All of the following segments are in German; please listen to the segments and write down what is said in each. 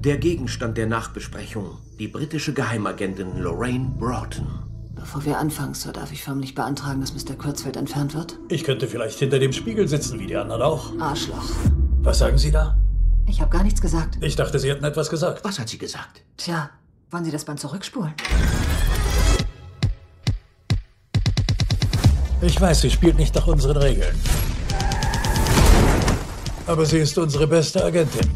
Der Gegenstand der Nachbesprechung, die britische Geheimagentin Lorraine Broughton. Bevor wir anfangen, Sir, darf ich förmlich beantragen, dass Mr. Kurzfeld entfernt wird? Ich könnte vielleicht hinter dem Spiegel sitzen, wie die anderen auch. Arschloch. Was sagen Sie da? Ich habe gar nichts gesagt. Ich dachte, Sie hätten etwas gesagt. Was hat sie gesagt? Tja, wollen Sie das Band zurückspulen? Ich weiß, sie spielt nicht nach unseren Regeln. Aber sie ist unsere beste Agentin.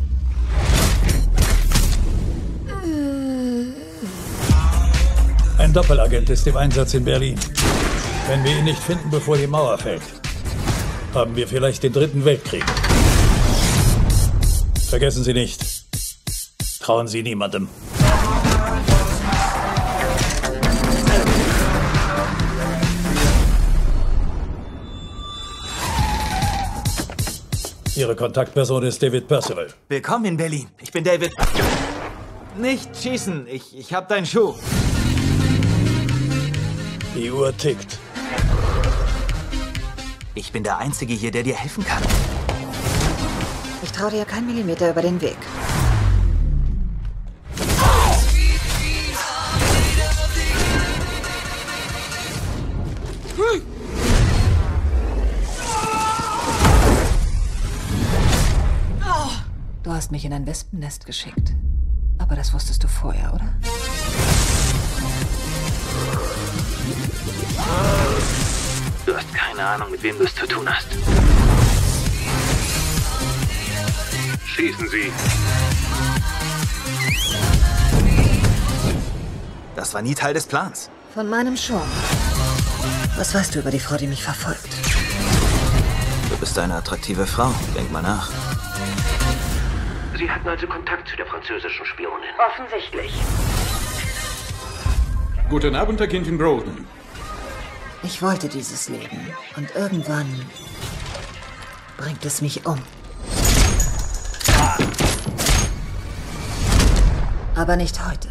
Ein Doppelagent ist im Einsatz in Berlin. Wenn wir ihn nicht finden, bevor die Mauer fällt, haben wir vielleicht den 3. Weltkrieg. Vergessen Sie nicht, trauen Sie niemandem. Ihre Kontaktperson ist David Percival. Willkommen in Berlin. Ich bin David. Nicht schießen. Ich hab deinen Schuh. Die Uhr tickt. Ich bin der Einzige hier, der dir helfen kann. Ich traue dir keinen Millimeter über den Weg. Du hast mich in ein Wespennest geschickt. Aber das wusstest du vorher, oder? Du hast keine Ahnung, mit wem du es zu tun hast. Schießen Sie. Das war nie Teil des Plans. Von meinem schon. Was weißt du über die Frau, die mich verfolgt? Du bist eine attraktive Frau. Denk mal nach. Sie hatten also Kontakt zu der französischen Spionin. Offensichtlich. Guten Abend, Agentin Broughton. Ich wollte dieses Leben. Und irgendwann bringt es mich um. Aber nicht heute.